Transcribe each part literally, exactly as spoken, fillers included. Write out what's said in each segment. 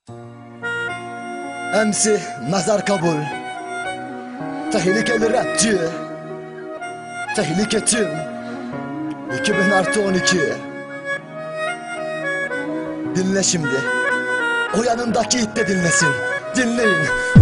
M C Nazar Kabul, tehlikeli rapçi, tehlike tim iki bin artı on iki. Dinle şimdi, o yanındaki it de dinlesin. Dinleyin.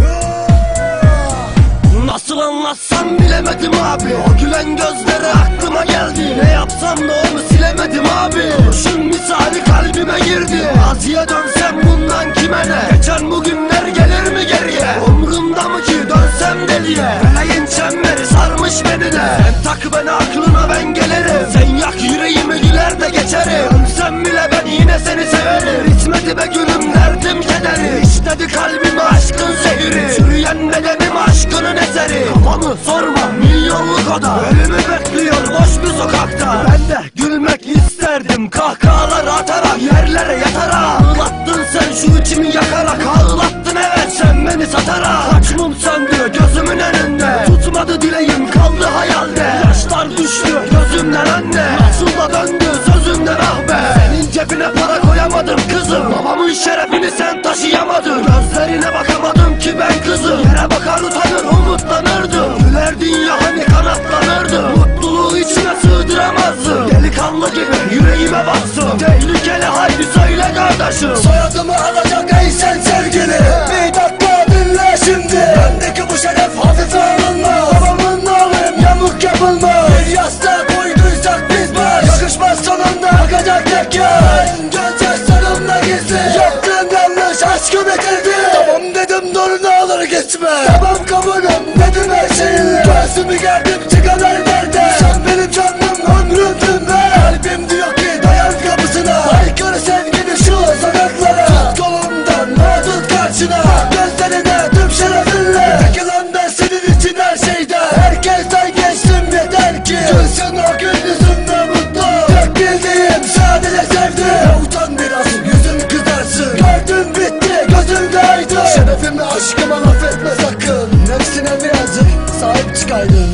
Nasıl anlatsam bilemedim abi. O gülen gözleri aklıma geldi. Ne yapsam da onu silemedim abi. Kurşun misali kalbime girdi. Maziye dönsem bundan kime ne? Geçen bugünler gelir mi geriye? Umrumda mı ki dönsem deliye? Feleğin çemberi sarmış beni de. Sen tak beni aklına ben gelirim. Sen yak yüreğimi güler de geçerim. Ölsem bile ben yine seni severim. Bitmedi be gülüm derdim kederi. İşledi kalbime aşkın zehiri. Çürüyen bedenim aşkının eseri. Kafamı sorma milyonluk oda. Ölümü bekliyor boş bir sokakta. Ben de gülmek isterdim kahkahalar atarak, yerlere yatarak. Ağlattın sen şu içimi yakarak. Ağlattın evet sen beni satarak. Kaç mum söndü gözümün önünde. Tutmadı dileğim kaldı hayalde. Yaşlar düştü gözümden anne. Nasıl da döndü sözümden ah be. Senin cebine para koyamadım kızım. Babamın şerefini sen taşıyamadın. Gözlerine bakamadım ki ben kızım. Yere bakar utanır umutlanırdım. Gülerdin ya hani kanatlanırdım. Mutluluğu içine sığdıramazdım. Delikanlı gibi yüreğime bastım. Tehlikeli haydi söyle kardeşim. Soyadımı alacak ey sen sevgili. Bir dakika dinle şimdi. Bendeki bu şeref hafife alınmaz. Babamın oğlum yamuk yapılmaz. Bir yastığa koyduysak biz baş. Yakışmaz sonunda akacak tek yaz. Gözyaşlarımla gizli. Yaptığım yanlış aşkı bitirdi. Tamam dedim dur ne olur gitme. Tamam kabulüm dedim her şeyinle. Gözümü gerdim çıkan her nerede. Sen benim canım ömrümdün be. Kalbim diyor ki dayan kapısına. Aykırı sevgili şu sokaklara. Tut kolumdan tut karşına. Gözlerine tüm şerefinle. Peki lan ben senin için her şeyde. Herkesten geçtim yeter ki. Gülsün o gün yüzümde mutlu. Tek bildiğim sadece sevdim. Ya utan biraz yüzün kızarsın. Gördüm bitti gözümde aydın. Şerefimle aşkıma laf etme sakın. Nefsine birazcık sahip çıkaydın.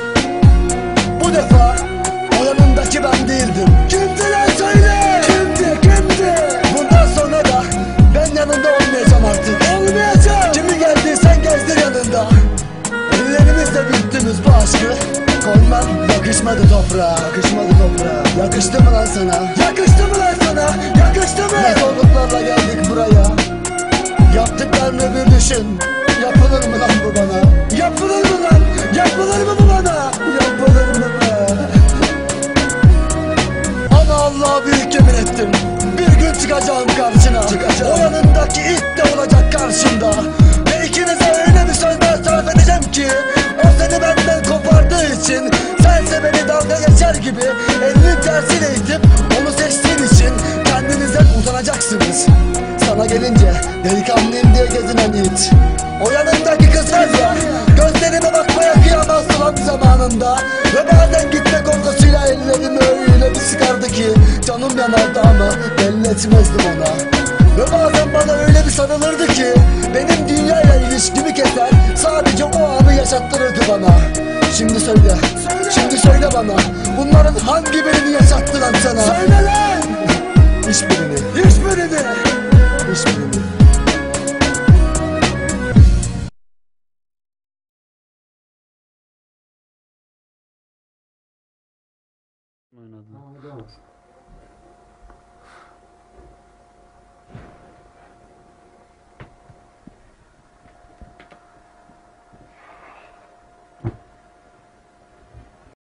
Bu defa o yanındaki ben değildim. Kimdi lan söyle? Kimdi kimdi? Bundan sonra da ben yanında olmayacağım artık. Olmayacağım. Kimi geldiysen gezdir yanında. Ellerimizle büyüttünüz bu aşkı. Koymam yakışmadı toprağa. Yakışmadı toprağa. Yakıştı mı lan sana? Yakıştı mı lan sana? Yakıştı mı? Ne zorluklarla geldik buraya. Yaptıklarını bir düşün. Yapılır mı lan bu bana? Yapılır mı lan? Yapılır mı bu bana? Yapılır mı be? Ama Allah'a büyük yemin ettim. Bir gün çıkacağım karşına. Çıkacağım. O yanındaki it de olacak karşımda. Ve ikinize öyle bir sözler sarf edeceğim ki o seni benden kopardığı için sense beni dalga geçer gibi elinin tersiyle itip onu seçtiğin için kendinizden utanacaksınız. Sana gelince delikanlıyım diye gezinen it. O yanındaki kız var ya, gözlerime bakmaya kıyamazdı lan zamanında. Ve bazen gitme korkusuyla ellerimi öyle bir sıkardı ki canım yanardı ama belli etmezdim ona. Ve bazen bana öyle bir sarılırdı ki benim dünyayla ilişkimi keser, sadece o anı yaşattırırdı bana. Şimdi söyle, şimdi söyle bana, bunların hangi birini yaşattı lan sana? Söyle lan! Hiçbirini, hiçbirini.